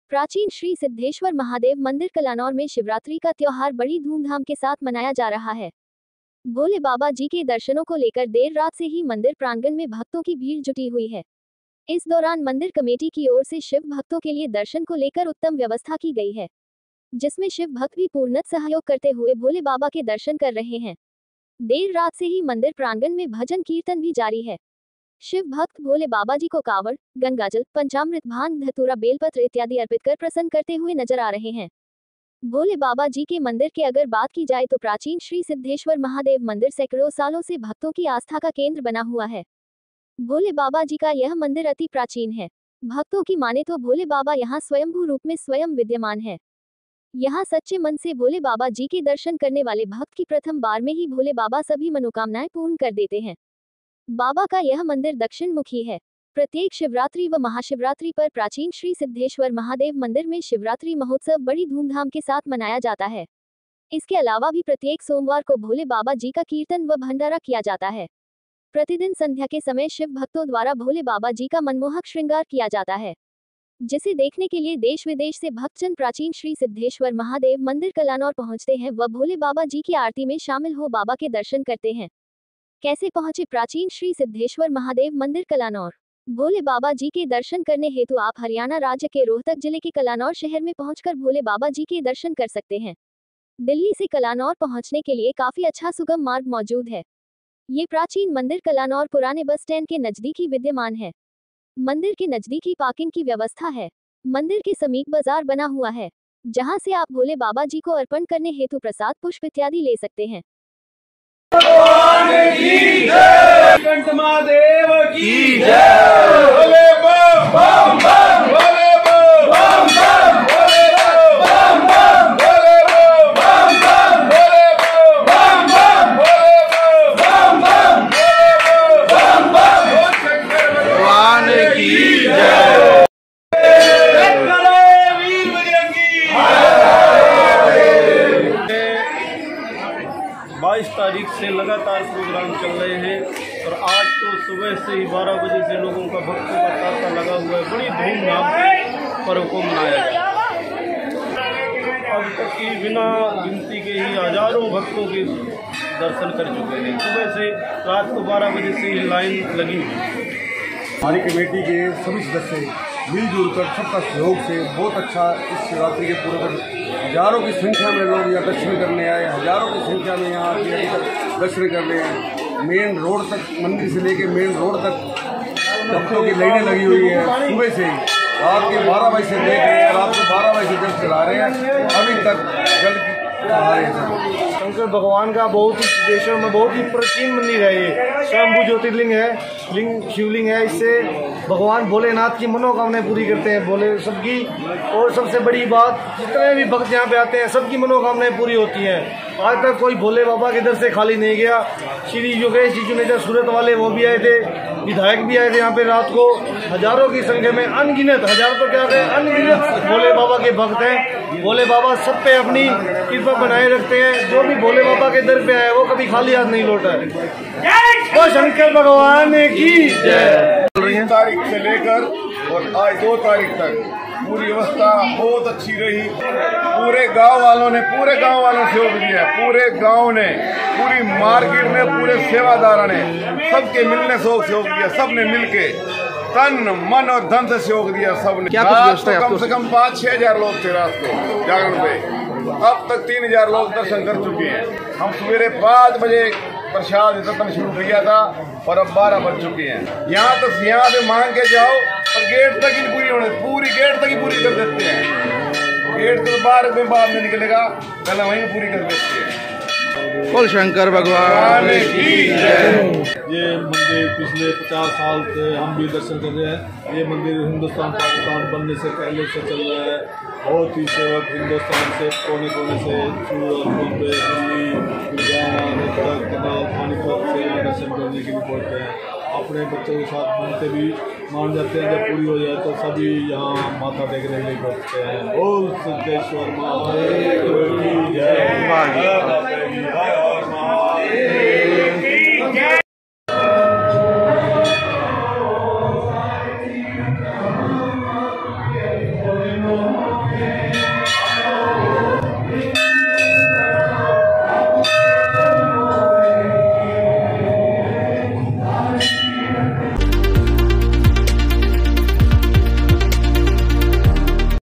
प्राचीन श्री सिद्धेश्वर महादेव मंदिर कलानौर में शिवरात्रि का त्योहार बड़ी धूमधाम के साथ मनाया जा रहा है। भोले बाबा जी के दर्शनों को लेकर देर रात से ही मंदिर प्रांगण में भक्तों की भीड़ जुटी हुई है। इस दौरान मंदिर कमेटी की ओर से शिव भक्तों के लिए दर्शन को लेकर उत्तम व्यवस्था की गई है, जिसमें शिव भक्त भी पूर्णत सहयोग करते हुए भोले बाबा के दर्शन कर रहे हैं। देर रात से ही मंदिर प्रांगण में भजन कीर्तन भी जारी है। शिव भक्त भोले बाबा जी को कावड़, गंगाजल, पंचामृत, भांग, धतूरा, बेलपत्र इत्यादि अर्पित कर प्रसन्न करते हुए नजर आ रहे हैं। भोले बाबा जी के मंदिर के अगर बात की जाए तो प्राचीन श्री सिद्धेश्वर महादेव मंदिर सैकड़ों सालों से भक्तों की आस्था का केंद्र बना हुआ है। भोले बाबा जी का यह मंदिर अति प्राचीन है। भक्तों की माने तो भोले बाबा यहाँ स्वयंभू रूप में स्वयं विद्यमान है। यहाँ सच्चे मन से भोले बाबा जी के दर्शन करने वाले भक्त की प्रथम बार में ही भोले बाबा सभी मनोकामनाएं पूर्ण कर देते हैं। बाबा का यह मंदिर दक्षिण मुखी है। प्रत्येक शिवरात्रि व महाशिवरात्रि पर प्राचीन श्री सिद्धेश्वर महादेव मंदिर में शिवरात्रि महोत्सव बड़ी धूमधाम के साथ मनाया जाता है। इसके अलावा भी प्रत्येक सोमवार को भोले बाबा जी का कीर्तन व भंडारा किया जाता है। प्रतिदिन संध्या के समय शिव भक्तों द्वारा भोले बाबा जी का मनमोहक श्रृंगार किया जाता है, जिसे देखने के लिए देश विदेश से भक्तजन प्राचीन श्री सिद्धेश्वर महादेव मंदिर कलानौर पहुंचते हैं व भोले बाबा जी की आरती में शामिल हो बाबा के दर्शन करते हैं। कैसे पहुंचे प्राचीन श्री सिद्धेश्वर महादेव मंदिर कलानौर? भोले बाबा जी के दर्शन करने हेतु आप हरियाणा राज्य के रोहतक जिले के कलानौर शहर में पहुंचकर भोले बाबा जी के दर्शन कर सकते हैं। दिल्ली से कलानौर पहुंचने के लिए काफी अच्छा सुगम मार्ग मौजूद है। ये प्राचीन मंदिर कलानौर पुराने बस स्टैंड के नजदीक ही विद्यमान है। मंदिर के नजदीक ही पार्किंग की व्यवस्था है। मंदिर के समीप बाजार बना हुआ है, जहां से आप भोले बाबा जी को अर्पण करने हेतु प्रसाद, पुष्प इत्यादि ले सकते हैं। महादेव की जय। भोले बम बम बम, भोले बम बम बम, भोले बम बम बम, भोले बम बम बम, भोले बम बम बम, भोले बम बम बम, भगवान की जय। वीर बजरंगी। 22 तारीख से लगातार प्रोग्राम चल रहे हैं और आज तो सुबह से ही 12 बजे से लोगों का भक्तों का तांता लगा हुआ है। बड़ी धूमधाम से पर्व को मनाया गया। अब तक की बिना गिनती के ही हजारों भक्तों के दर्शन कर चुके हैं। सुबह से रात को 12 बजे से ही लाइन लगी हुई। हमारी कमेटी के सभी सदस्य मिलजुल कर सबका सहयोग से बहुत अच्छा इस शिवरात्रि के पूरे पर हजारों की संख्या में लोग यहाँ दर्शन करने आए। हजारों की संख्या में यहाँ अभी तक दर्शन कर रहे हैं। मेन रोड तक, मंदिर से लेके मेन रोड तक भक्तों की लाइनें लगी हुई है। सुबह से ही रात के 12 बजे से देख रहे हैं, रात को 12 बजे से जल चला रहे हैं, अभी तक जल चला रहे हैं। शंकर भगवान का बहुत ही सिद्धेश्वर में बहुत ही प्राचीन मंदिर है। ये स्वयंभू ज्योतिर्लिंग है, शिवलिंग है। इससे भगवान भोलेनाथ की मनोकामनाएं पूरी करते हैं भोले सबकी। और सबसे बड़ी बात, जितने भी भक्त यहाँ पे आते हैं सबकी मनोकामनाएं पूरी होती हैं। आज तक कोई भोले बाबा के दर से खाली नहीं गया। श्री योगेश जी जुनेजा सूरत वाले वो भी आए थे, विधायक भी आए थे यहाँ पे रात को। हजारों की संख्या में, अनगिनत, हजार तो क्या है, अनगिनत भोले बाबा के भक्त हैं। भोले बाबा सब पे अपनी कृपा बनाए रखते हैं। जो भी भोले बाबा के दर पे आया वो कभी खाली हाथ नहीं लौटा है। वो शंकर भगवान की जय। 3 तारीख से लेकर और आज 2 तारीख तक पूरी व्यवस्था बहुत अच्छी रही। पूरे गांव वालों ने सहयोग दिया। पूरे गांव ने, पूरी मार्केट में, पूरे सेवादारों ने सबके मिलने सहयोग दिया। सबने मिलके तन, मन और धन से सहयोग दिया। सबने कम से कम 5-6 हजार लोग थे रात को जागरण पे। अब तक 3000 लोग दर्शन कर चुके हैं। हम सवेरे 5 बजे प्रसाद वितरण शुरू किया था और अब 12 बज चुके हैं। यहाँ पे मांग के जाओ और गेट तक ही पूरी गेट तक ही पूरी कर देते हैं। गेट तो बाहर में निकलेगा, पहले वहीं पूरी कर देते हैं। बोल शंकर भगवान की जय। ये मंदिर पिछले 50 साल से हम भी दर्शन कर रहे हैं। ये मंदिर हिंदुस्तान पाकिस्तान बनने से पहले से चल रहा है। बहुत ही सेवक हिंदुस्तान से कोने कोने से सूरत, मुंबई, दिल्ली, गुजरात, पानीपत से दर्शन करने के लिए पहुँचते हैं। अपने बच्चों के साथ मानते भी मान जाते हैं। जब पूरी हो जाए तो सभी यहाँ माथा टेकने के लिए पहुँचते हैं। बोल सिद्धेश्वर महादेव की जय।